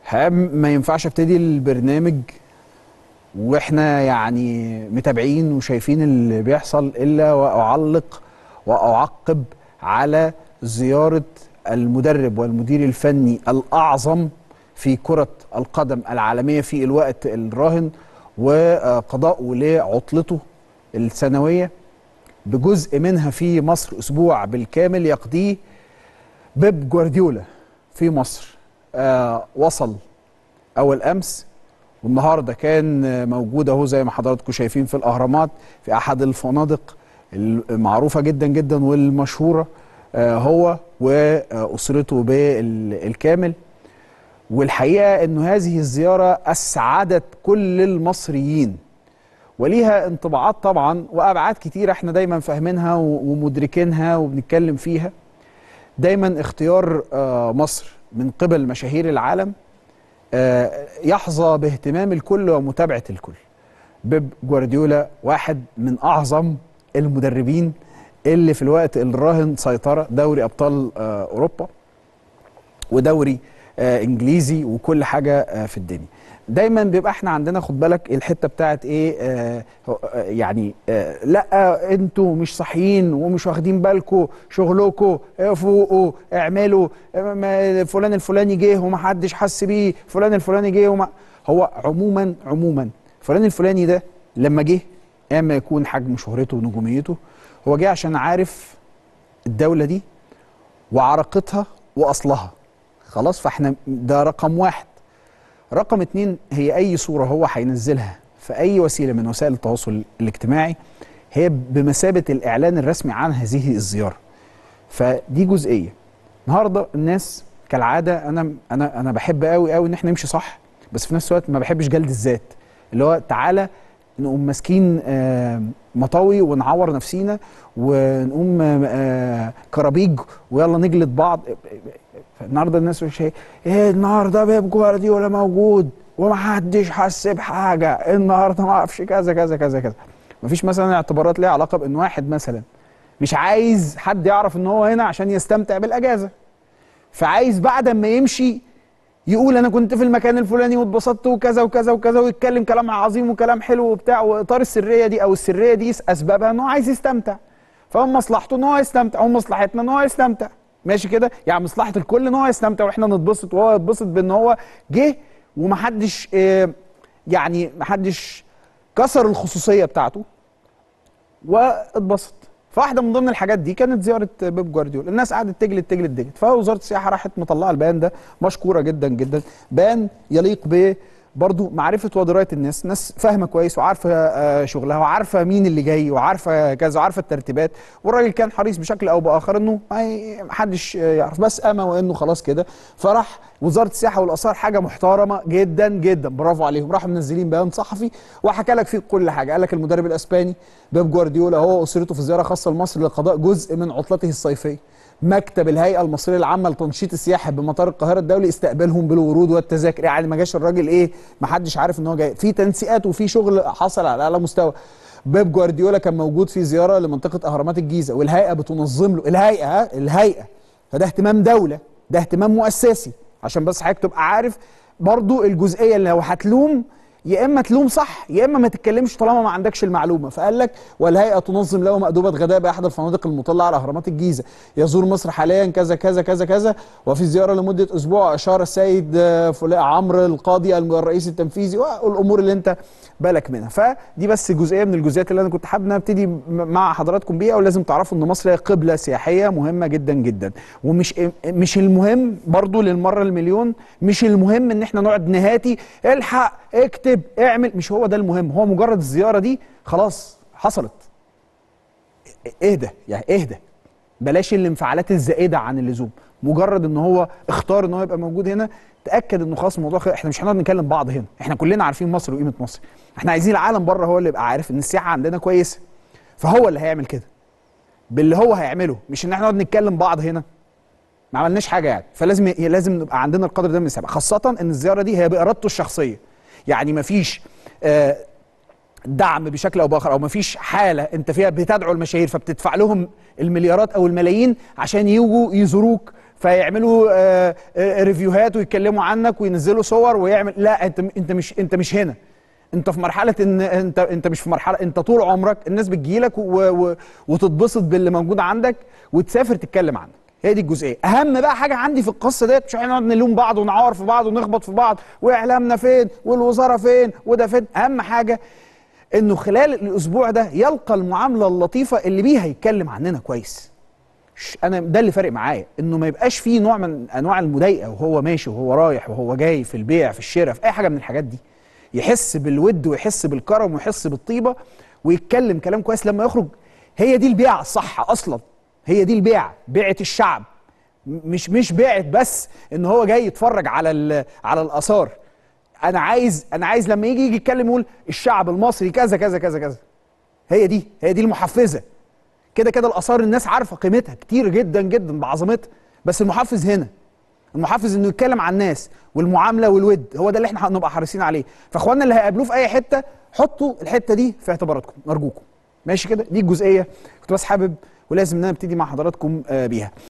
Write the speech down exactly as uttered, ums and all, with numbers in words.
ما ينفعش ابتدي البرنامج واحنا يعني متابعين وشايفين اللي بيحصل الا واعلق واعقب على زيارة المدرب والمدير الفني الأعظم في كرة القدم العالمية في الوقت الراهن وقضاءه لعطلته السنوية بجزء منها في مصر، أسبوع بالكامل يقضيه بيب جوارديولا في مصر. آه وصل أول أمس والنهارده كان موجود اهو زي ما حضراتكم شايفين في الأهرامات في أحد الفنادق المعروفة جدا جدا والمشهورة، آه هو وأسرته بالكامل. والحقيقة أنه هذه الزيارة أسعدت كل المصريين وليها انطباعات طبعا وأبعاد كتيرة احنا دايما فاهمينها ومدركينها وبنتكلم فيها. دايما اختيار آه مصر من قبل مشاهير العالم آه يحظى باهتمام الكل ومتابعة الكل. بيب جوارديولا واحد من أعظم المدربين اللي في الوقت الراهن سيطرة دوري أبطال آه أوروبا ودوري آه انجليزي وكل حاجه آه في الدنيا. دايما بيبقى احنا عندنا خد بالك الحته بتاعت ايه آه يعني آه لا انتوا مش صاحيين ومش واخدين بالكم شغلكم، فوقوا اعملوا، فلان الفلاني جه ومحدش حس بيه، فلان الفلاني جه وما هو عموما عموما فلان الفلاني ده لما جه اما يكون حجم شهرته ونجوميته هو جه عشان عارف الدوله دي وعراقتها واصلها. خلاص، فاحنا ده رقم واحد. رقم اتنين هي اي صورة هو هينزلها في اي وسيلة من وسائل التواصل الاجتماعي هي بمثابة الاعلان الرسمي عن هذه الزيارة. فدي جزئية. النهاردة الناس كالعادة انا انا انا بحب قوي قوي ان احنا نمشي صح، بس في نفس الوقت ما بحبش جلد الذات، اللي هو تعالى نقوم ماسكين آه مطاوي ونعور نفسينا ونقوم آه كرابيج ويلا نجلد بعض. النهارده الناس مش هي ايه النهارده بيب جوارديولا موجود ومحدش حس بحاجه، النهارده ما اعرفش كذا كذا كذا كذا. مفيش مثلا اعتبارات ليها علاقه بان واحد مثلا مش عايز حد يعرف ان هو هنا عشان يستمتع بالاجازه، فعايز بعد ما يمشي يقول انا كنت في المكان الفلاني واتبسطت وكذا وكذا وكذا ويتكلم كلام عظيم وكلام حلو وبتاع، واطار السريه دي او السريه دي اسبابها ان هو عايز يستمتع، فهو مصلحته ان هو يستمتع ومصلحتنا ان هو يستمتع. ماشي كده؟ يعني مصلحه الكل ان هو يستمتع واحنا نتبسط وهو يتبسط بان هو جه ومحدش اه يعني محدش كسر الخصوصيه بتاعته واتبسط. فواحده من ضمن الحاجات دي كانت زياره بيب جوارديولا. الناس قعدت تجلد تجلد تجلد، فوزاره السياحه راحت مطلعه البيان ده، مشكوره جدا جدا، بيان يليق ب برضو معرفه ودرايه الناس، ناس فاهمه كويس وعارفه شغلها وعارفه مين اللي جاي وعارفه كذا وعارفه الترتيبات، والراجل كان حريص بشكل او باخر انه ما حدش يعرف، بس اما وانه خلاص كده. فراح وزاره السياحه والاثار حاجه محترمه جدا جدا، برافو عليهم، راحوا منزلين بيان صحفي وحكى لك فيه كل حاجه. قال لك المدرب الاسباني بيب جوارديولا هو واسرته في زياره خاصه لمصر لقضاء جزء من عطلته الصيفيه. مكتب الهيئه المصريه العامه لتنشيط السياحه بمطار القاهره الدولي استقبلهم بالورود والتذاكر. يعني ما جاش الراجل ايه ما حدش عارف ان هو جاي، في تنسيقات وفي شغل حصل على اعلى مستوى. بيب جوارديولا كان موجود في زياره لمنطقه اهرامات الجيزه والهيئه بتنظم له، الهيئه ها الهيئه فده اهتمام دوله، ده اهتمام مؤسسي، عشان بس حضرتك تبقى عارف برضو الجزئيه اللي لو هتلوم يا اما تلوم صح يا اما ما تتكلمش طالما ما عندكش المعلومه. فقال لك والهيئه تنظم له مأدوبه غداء باحد الفنادق المطله على اهرامات الجيزه، يزور مصر حاليا كذا كذا كذا كذا وفي زياره لمده اسبوع. اشار السيد عمرو القاضي الرئيس التنفيذي والامور اللي انت بالك منها. فدي بس جزئيه من الجزئيات اللي انا كنت حابب نبتدي مع حضراتكم بيها. ولازم تعرفوا ان مصر هي قبله سياحيه مهمه جدا جدا، ومش مش المهم برضو للمره المليون مش المهم ان احنا نقعد نهاتي الحق اكتب اعمل، مش هو ده المهم. هو مجرد الزياره دي خلاص حصلت، اهدى يعني اهدى، بلاش الانفعالات الزائده عن اللزوم. مجرد ان هو اختار ان هو يبقى موجود هنا تاكد انه خلاص الموضوع خير. احنا مش هنقعد نكلم بعض هنا، احنا كلنا عارفين مصر وقيمه مصر، احنا عايزين العالم بره هو اللي يبقى عارف ان السياحه عندنا كويسه، فهو اللي هيعمل كده باللي هو هيعمله، مش ان احنا نقعد نتكلم بعض هنا ما عملناش حاجه يعني. فلازم لازم نبقى عندنا القدر ده من السبق، خاصه ان الزياره دي هي بارادته الشخصيه، يعني ما فيش آه دعم بشكل او باخر، او ما فيش حاله انت فيها بتدعو المشاهير فبتدفع لهم المليارات او الملايين عشان يجوا يزوروك فيعملوا آه آه ريفيوهات ويتكلموا عنك وينزلوا صور ويعمل. لا، انت انت مش انت مش هنا. انت في مرحله ان انت انت مش في مرحله، انت طول عمرك الناس بتجيلك وتتبسط باللي موجود عندك وتسافر تتكلم عنك. هي دي الجزئيه. اهم بقى حاجه عندي في القصه ديت، مش هنقعد نلوم بعض ونعور في بعض ونخبط في بعض واعلامنا فين والوزاره فين وده فين. اهم حاجه انه خلال الاسبوع ده يلقى المعامله اللطيفه اللي بيها يتكلم عننا كويس. انا ده اللي فارق معايا، انه ما يبقاش فيه نوع من انواع المضايقه وهو ماشي وهو رايح وهو جاي في البيع في الشراء في اي حاجه من الحاجات دي. يحس بالود ويحس بالكرم ويحس بالطيبه ويتكلم كلام كويس لما يخرج. هي دي البيعه الصح اصلا. هي دي البيعه، بيعه الشعب. مش مش بيعه بس ان هو جاي يتفرج على على الاثار. انا عايز انا عايز لما يجي يجي يتكلم يقول الشعب المصري كذا كذا كذا كذا. هي دي هي دي المحفزه. كده كده الاثار الناس عارفه قيمتها كتير جدا جدا بعظمتها، بس المحفز هنا، المحفز انه يتكلم عن الناس والمعامله والود. هو ده اللي احنا هنبقى حريصين عليه. فاخواننا اللي هيقابلوه في اي حته حطوا الحته دي في اعتباراتكم ارجوكم. ماشي كده؟ دي الجزئيه كنت بس حابب ولازم ان انا ابتدي مع حضراتكم بيها.